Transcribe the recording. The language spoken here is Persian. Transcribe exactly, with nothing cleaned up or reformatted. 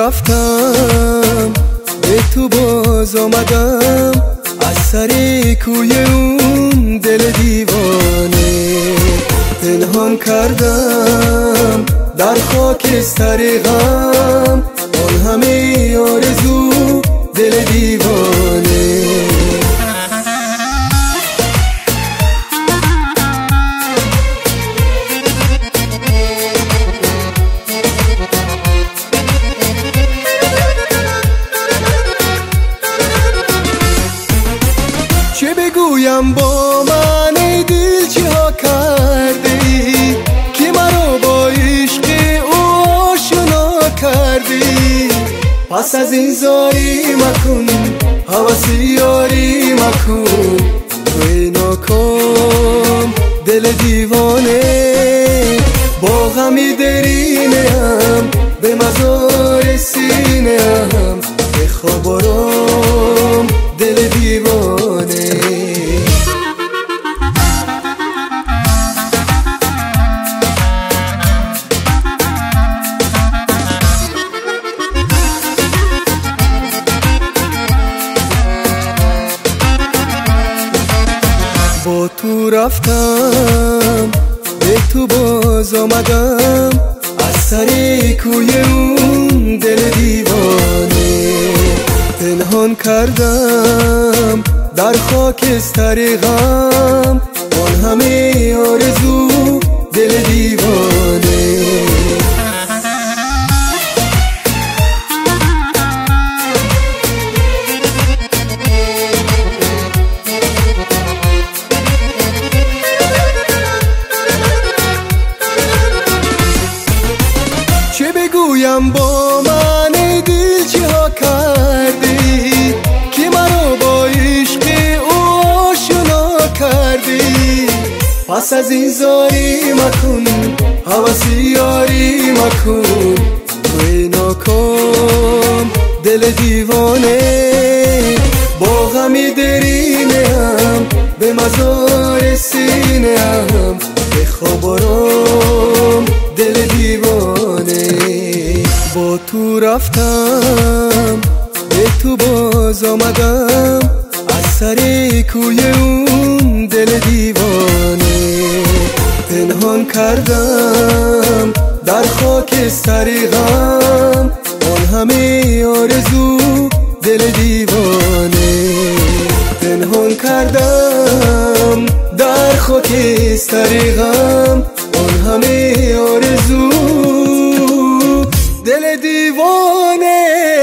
رفتم به تو باز آمدم، از سر کوی اون دل دیوانه پنهان کردم در خاکستر غم، آن همه آرزو دل دیوانه. چه بگویم با من ای دل چه ها کردی که مرا با عشق او آشنا کردی؟ پس از این زاری مکن هوسی یاری مکن، توی ناکام دل دیوانه با غمی درینه هم به مزار سینه هم به خواب آرام دل دیوانه. با تو رفتم به تو باز آمدم، از سر کوی اون دل دیوانه پنهان کردم در خاکستر غم، آن همه آرزو دل دیوانه. چه بگویم با من ای دل چه ها کردی که مرا با عشق او آشنا کردی؟ پس از این زاری مکن هوسی یاری مکن، توی ناکام دل دیوانه با غمی درینه هم به مزار سینه هم به خواب آرام دل دیوانه. با تو رفتم به تو باز آمدم، از سر کوی اون دل دیوانه پنهان کردم در خاکستر غم، آن همه آرزو دل دیوانه پنهان کردم در خاکستر غم، آن همه آرزو دل دیوانه.